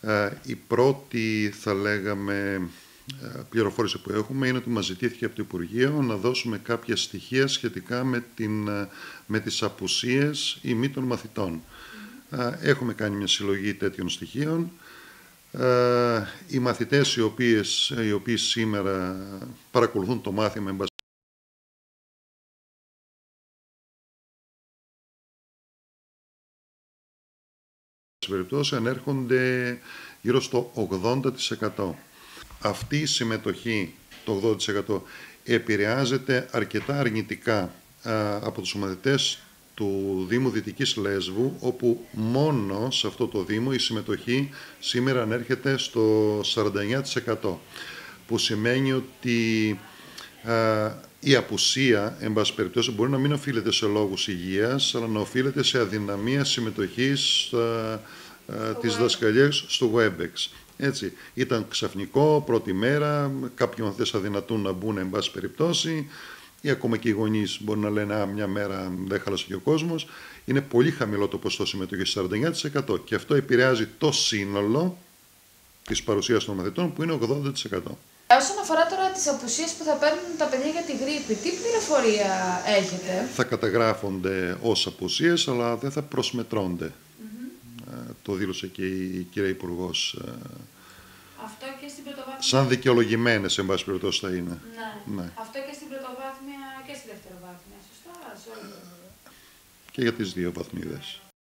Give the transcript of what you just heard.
Η πρώτη, θα λέγαμε, πληροφόρηση που έχουμε είναι ότι μας ζητήθηκε από το Υπουργείο να δώσουμε κάποια στοιχεία σχετικά με τις απουσίες ή μη των μαθητών. Έχουμε κάνει μια συλλογή τέτοιων στοιχείων. Οι μαθητές οι οποίοι σήμερα παρακολουθούν το μάθημα, εν πάση περιπτώσει, ανέρχονται γύρω στο 80%. Αυτή η συμμετοχή, το 80%, επηρεάζεται αρκετά αρνητικά από τους μαθητές του Δήμου Δυτικής Λέσβου, όπου μόνο σε αυτό το Δήμο η συμμετοχή σήμερα ανέρχεται στο 49%, που σημαίνει ότι η απουσία, εν πάση περιπτώσει, μπορεί να μην οφείλεται σε λόγους υγείας, αλλά να οφείλεται σε αδυναμία συμμετοχής της δασκαλίας στο WebEx. Έτσι, ήταν ξαφνικό, πρώτη μέρα, κάποιοι μαθητές αδυνατούν να μπουν, εν πάση περιπτώσει, ή ακόμα και οι γονείς μπορεί να λένε μια μέρα δεν χάλασε και ο κόσμος. Είναι πολύ χαμηλό το ποσοστό συμμετοχής, 49%, και αυτό επηρεάζει το σύνολο της παρουσίας των μαθητών, που είναι 80%. Όσον αφορά τώρα τις απουσίες που θα παίρνουν τα παιδιά για τη γρίπη, τι πληροφορία έχετε? Θα καταγράφονται ως απουσίες, αλλά δεν θα προσμετρώνται. Το δήλωσε και η κυρία Υπουργός. Αυτό και στην πρωτοβάθμια. Σαν δικαιολογημένες, εν πάση περιπτώσει, θα είναι. Ναι. Αυτό και στην πρωτοβάθμια και στη δευτεροβάθμια, σωστά? Και για τις δύο βαθμίδες.